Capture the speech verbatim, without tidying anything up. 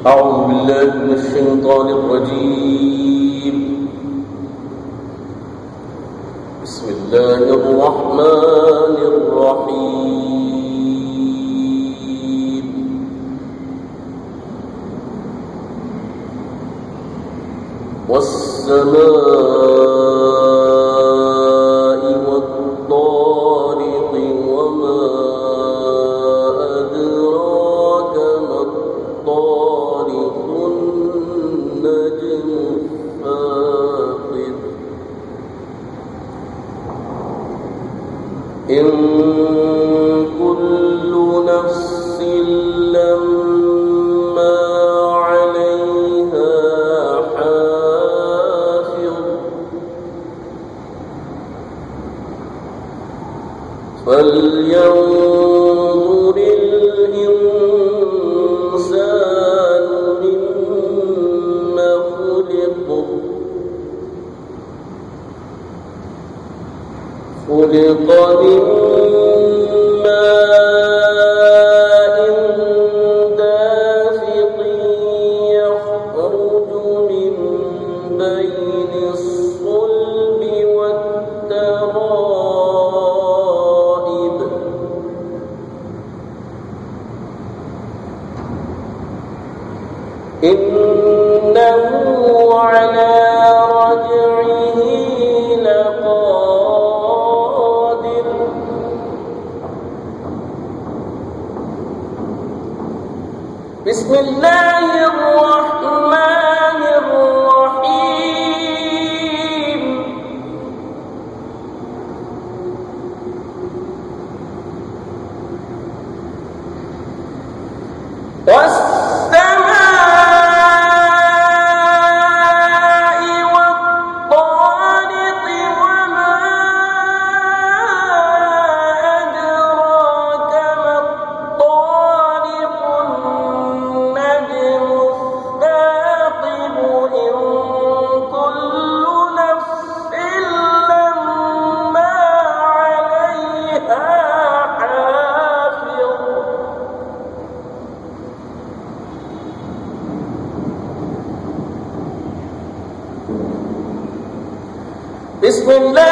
أعوذ بالله من الشيطان الرجيم. بسم الله الرحمن الرحيم. والسماء والطارق وما أدراك ما الطارق النجم الثاقب إن كل نفس لما عليها حافظ فلينظر الإنسان مما خلق خلق من ماء دافق يخرج من بين الصلب والترائب إنه على رجعه لقادر بسم الله الرحمن الرحيم. بسم الله